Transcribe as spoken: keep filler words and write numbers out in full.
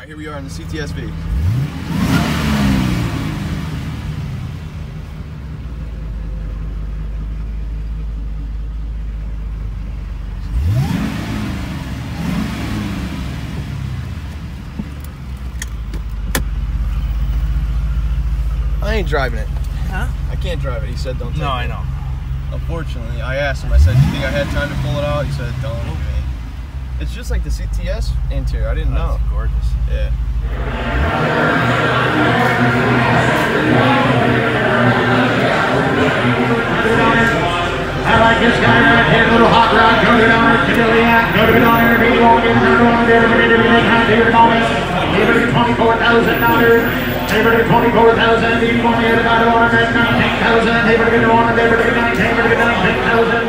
Alright, here we are in the C T S V. I ain't driving it. Huh? I can't drive it. He said don't take No, it. I know. Unfortunately, I asked him, I said, do you think I had time to pull it out? He said, don't. Nope. It's just like the C T S interior. I didn't Oh, know. that's gorgeous. Yeah. I like this guy right here, little hot rod, go to down to Dillian, go to down there, be walking, turn around there, be doing that kind of moment. Favorite to twenty-four thousand dollars, favorite to twenty-four thousand, you want me to go to one hundred nineteen thousand, favorite to one, favorite to nineteen, favorite to nineteen thousand.